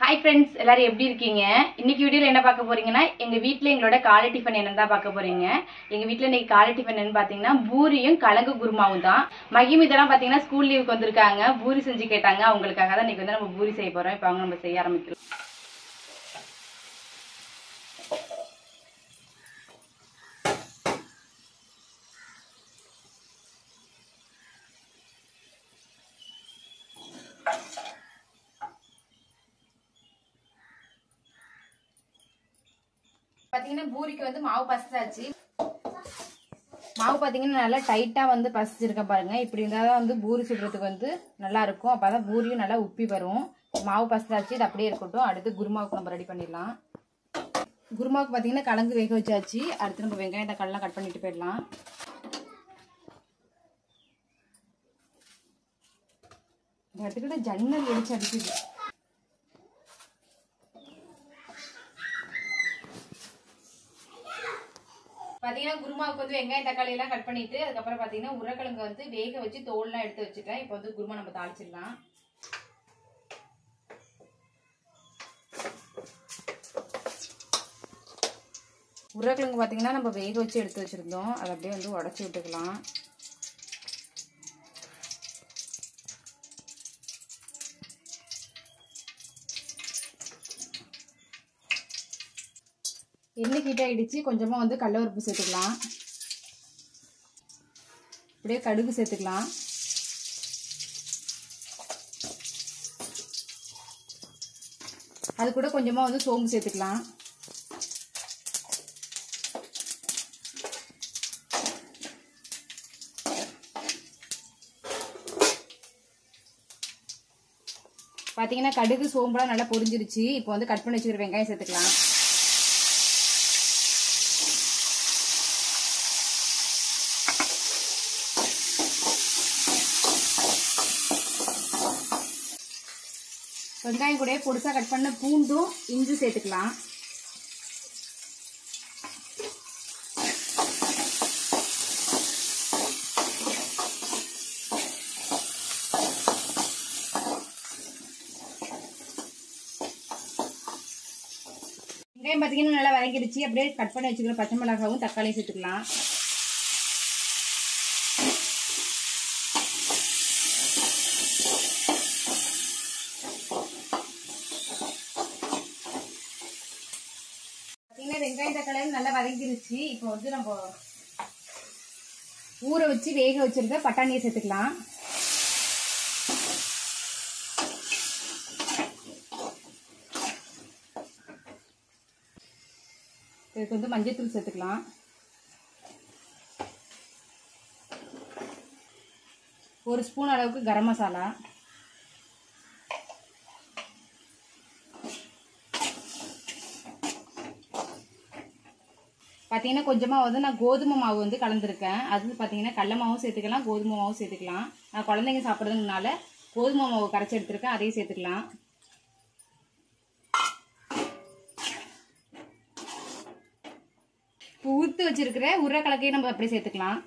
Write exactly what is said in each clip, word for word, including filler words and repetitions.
Hi friends, எல்லாரும் எப்படி இருக்கீங்க? இன்னைக்கு வீடியோல என்ன பார்க்க போறீங்கன்னா எங்க வீட்ல எங்களோட காலை டிஃபன் என்னன்னு தான் பார்க்க போறீங்க. எங்க வீட்ல இன்னைக்கு காலை டிஃபன் என்னன்னு பாத்தீங்கன்னா பூரியும் கலங்கு குருமாவும் தான். மகிம் இதெல்லாம் பாத்தீங்கன்னா ஸ்கூல் லீவுக்கு வந்திருக்காங்க. பூரி செஞ்சு கேட்டாங்க. அவங்களுக்காக தான் இன்னைக்கு வந்து நம்ம பூரி செய்ய போறோம். இப்போ அவங்க நம்ம செய்ய ஆரம்பிக்கலாம். பாத்தீங்கன்னா பூரிக்கு வந்து மாவு பசிச்சாச்சு. மாவு பாத்தீங்கன்னா நல்லா டைட்டா வந்து பசிச்சிருக்க பாருங்க. இப்படி இருந்தாதான் வந்து பூரி சுடுறதுக்கு வந்து நல்லா இருக்கும். அப்பதான் பூரியும் நல்லா உப்பி வரும். மாவு பசிச்சாச்சு, இது அப்படியே இருக்கட்டும். அடுத்து குருமாவுக்கு நம்ம ரெடி பண்ணிடலாம். குருமாவுக்கு பாத்தீங்கன்னா கலந்து வேக வச்சாச்சு. அடுத்து நம்ம வெங்காயம் தக்காளிலாம் கட் பண்ணிட்டு போயிடலாம். இந்த இடத்துக்கிட்ட ஜன்னல் வெடிச்சு அடிக்குது. பாத்தீங்கன்னா குருமாவுக்கு வந்து வெங்காயம் தக்காளி எல்லாம் கட் பண்ணிட்டு அதுக்கப்புறம் பாத்தீங்கன்னா உருளைக்கிழங்கு வந்து வேக வச்சு தோல்லாம் எடுத்து வச்சுட்டேன். இப்போ வந்து குருமா நம்ம தாளிச்சிடலாம். உருளைக்கிழங்கு பாத்தீங்கன்னா நம்ம வேக வச்சு எடுத்து வச்சிருந்தோம். அதை அப்படியே வந்து உடச்சி விட்டுக்கலாம். எண்ணெய் ஹீட் ஆயிடுச்சு. கொஞ்சமா வந்து கடலைப்பருப்பு சேர்த்துக்கலாம். அப்படியே கடுகு சேர்த்துக்கலாம். அது கூட கொஞ்சமா வந்து சோம்பு சேர்த்துக்கலாம். பாத்தீங்கன்னா கடுகு சோம்புலாம் நல்லா பொரிஞ்சிருச்சு. இப்போ வந்து கட் பண்ணி வச்சுக்கிற வெங்காயம் சேர்த்துக்கலாம். வெங்காயம் கூட பொடிசா கட் பண்ண பூண்டும் இஞ்சி சேர்த்துக்கலாம். வெங்காயம் பார்த்தீங்கன்னா நல்லா வதங்கிடுச்சு. அப்படியே கட் பண்ணி வச்சுக்கிற பச்சை மிளகாவும் தக்காளியும் சேர்த்துக்கலாம். வெங்காயம் தக்காளி நல்லா வதங்கிருச்சு. இப்போ வந்து நம்ம ஊற வச்சு வேக வச்சிருக்க பட்டாணியை சேர்த்துக்கலாம். இதுக்கு வந்து மஞ்சள்தூள் சேர்த்துக்கலாம். ஒரு ஸ்பூன் அளவுக்கு கரம் மசாலா, பார்த்தீங்கன்னா கொஞ்சமாக வந்து நான் கோதுமை மாவு வந்து கலந்துருக்கேன். அது பார்த்தீங்கன்னா கடல மாவும் சேர்த்துக்கலாம், கோதுமை மாவும் சேர்த்துக்கலாம். நான் குழந்தைங்க சாப்பிட்றதுனால கோதுமை மாவு கரைச்சி எடுத்துருக்கேன், அதையும் சேர்த்துக்கலாம். இப்போ ஊற்று வச்சிருக்கிற உருளைக்கிழங்கையும் நம்ம அப்படியே சேர்த்துக்கலாம்.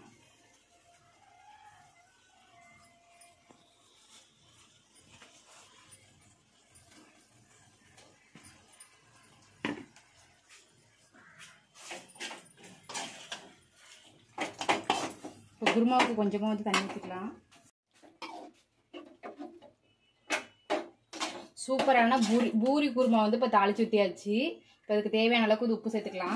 குருமாவுக்கு கொஞ்சமாக வந்து தண்ணி ஊற்றிக்கலாம். சூப்பரான பூரி பூரி குருமா வந்து இப்போ தாளிச்சு ஊற்றியாச்சு. இப்போ அதுக்கு தேவையான அளவுக்கு வந்து உப்பு சேர்த்துக்கலாம்.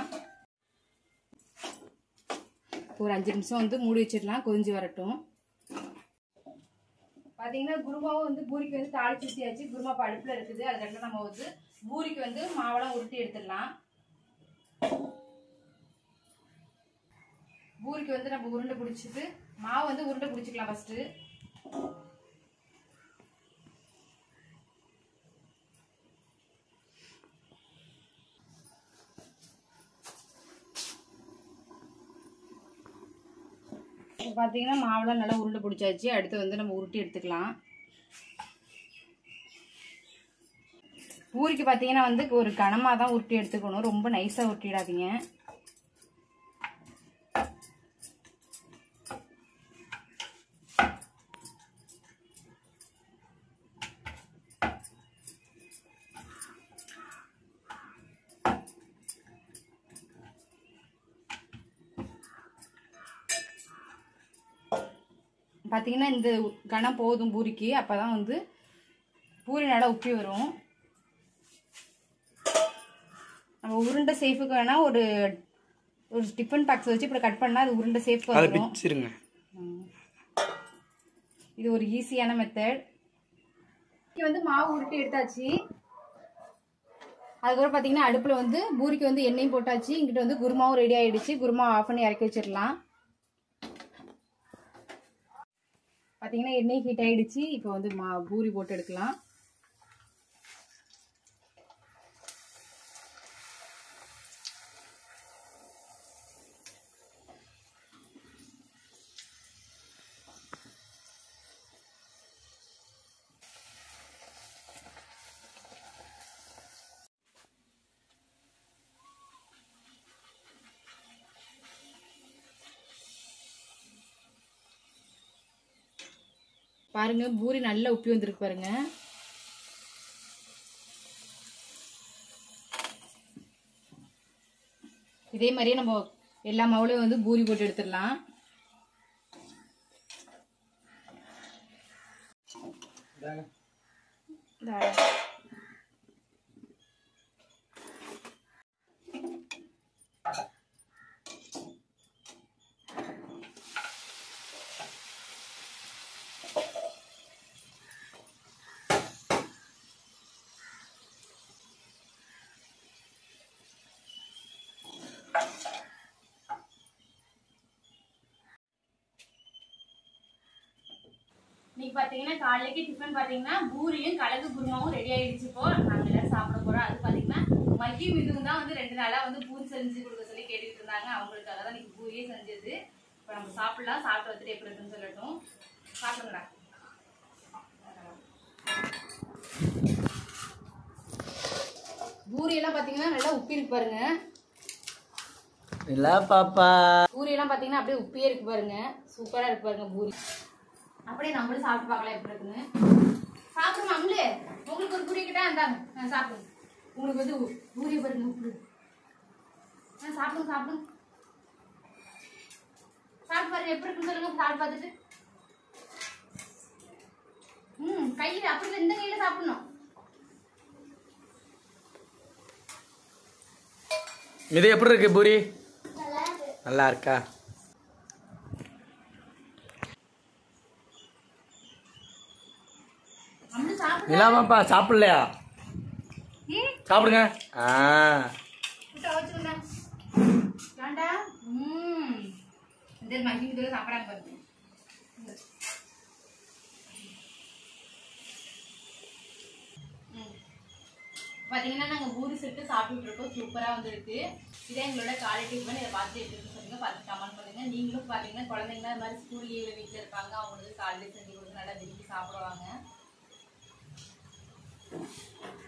ஒரு அஞ்சு நிமிஷம் வந்து மூடி வச்சிடலாம், கொதிஞ்சு வரட்டும். பார்த்தீங்கன்னா குருமாவும் வந்து பூரிக்கு வந்து தாளிச்சு ஊற்றியாச்சு. குருமா இப்போ அடுப்பில் இருக்குது. அதுக்கப்புறம் நம்ம வந்து பூரிக்கு வந்து மாவெல்லாம் உருட்டி எடுத்துடலாம். பூரிக்கு வந்து நம்ம உருண்டை பிடிச்சிட்டு மாவு வந்து உருண்டை பிடிச்சிக்கலாம் ஃபர்ஸ்ட். பார்த்தீங்கன்னா மாவுலாம் நல்லா உருண்டை பிடிச்சாச்சு. அடுத்து வந்து நம்ம உருட்டி எடுத்துக்கலாம். பூரிக்கு பார்த்தீங்கன்னா வந்து ஒரு கனமாக தான் உருட்டி எடுத்துக்கணும். ரொம்ப நைஸாக உருட்டிடாதீங்க. பார்த்தீங்கன்னா இந்த கணம் போதும் பூரிக்கு. அப்போ தான் வந்து பூரி நல்லா உப்பி வரும். நம்ம உருண்டை சேஃபுக்கு வேணால் ஒரு ஒரு டிஃபன் பாக்ஸ் வச்சு இப்படி கட் பண்ணால் அது உருண்டை சேஃப் வரும். இது ஒரு ஈஸியான மெத்தட். இங்கே வந்து மாவு உருட்டி எடுத்தாச்சு. அதுக்கப்புறம் பார்த்தீங்கன்னா அடுப்பில் வந்து பூரிக்கு வந்து எண்ணெயும் போட்டாச்சு. இங்கிட்ட வந்து குருமாவும் ரெடி ஆகிடுச்சு. குருமா ஆஃப் பண்ணி இறக்கி வச்சிடலாம். பார்த்தீங்கன்னா எண்ணெய் ஹீட் ஆகிடுச்சு. இப்போ வந்து மா பூரி போட்டு எடுக்கலாம். பாருங்க பூரி நல்லா உப்பி வந்திருக்கு பாருங்க. இதே மாதிரியே நம்ம எல்லா மாவுலையும் வந்து பூரி போட்டு எடுத்துடலாம். இன்னைக்கு பாத்தீங்கன்னா காலைக்கு டிஃபன் பாத்தீங்கன்னா பூரியும் கலந்து குருமாவும் ரெடி ஆயிடுச்சு. இப்போ நாங்க எல்லாரும் சாப்பிட போறோம். அது பாத்தீங்கன்னா மகியும் இதுவும் தான் வந்து ரெண்டு நாளா வந்து பூரி செஞ்சு கொடுக்க சொல்லி கேட்டுட்டு இருந்தாங்க. அவங்களுக்காக தான் இன்னைக்கு பூரியே செஞ்சது. இப்போ நம்ம சாப்பிடலாம். சாப்பிட்டு வந்துட்டு எப்படி இருக்குன்னு சொல்லட்டும். சாப்பிடுங்கடா. பூரி எல்லாம் பாத்தீங்கன்னா நல்லா உப்பி இருக்கு பாருங்க. இல்ல பாப்பா பூரி எல்லாம் பாத்தீங்கன்னா அப்படியே உப்பியே இருக்கு பாருங்க. சூப்பரா இருக்கு பாருங்க பூரி. அப்படியே நம்மளும் சாப்பிட்டு பார்க்கலாம் எப்படி இருக்குன்னு. சாப்பிடுங்க அம்லே. உங்களுக்கு ஒரு பூரி கிட்டா இருந்தாங்க சாப்பிடுங்க. உங்களுக்கு வந்து பூரி பாருங்க உப்பு. சாப்பிடுங்க சாப்பிடுங்க. சாப்பிட்டு பாருங்க எப்படி இருக்குன்னு சொல்லுங்க. சாப்பிட்டு பார்த்துட்டு ம் கையில அப்படி இந்த கையில சாப்பிடணும். இது எப்படி இருக்கு பூரி? நல்லா இருக்கா? நிலாமாப்பா சாப்பிடலையா? சாப்பிடுங்க. பாத்தீங்கன்னா நாங்க பூரி செட்டு சாப்பிட்டு இருக்கோம். சூப்பரா வந்துருக்கு. இதே எங்களோட காலை டிஃபன். இதை பார்த்து எப்படி இருக்குன்னு சொல்லுங்க. பார்த்து கமெண்ட் பண்ணுங்க. நீங்களும் பாத்தீங்கன்னா குழந்தைங்க இந்த மாதிரி ஸ்கூல் லீவ்ல வீட்டுல இருப்பாங்க. அவங்களுக்கு காலையில செஞ்சு கொடுத்து நல்லா விரும்பி சாப்பிடுவாங்க.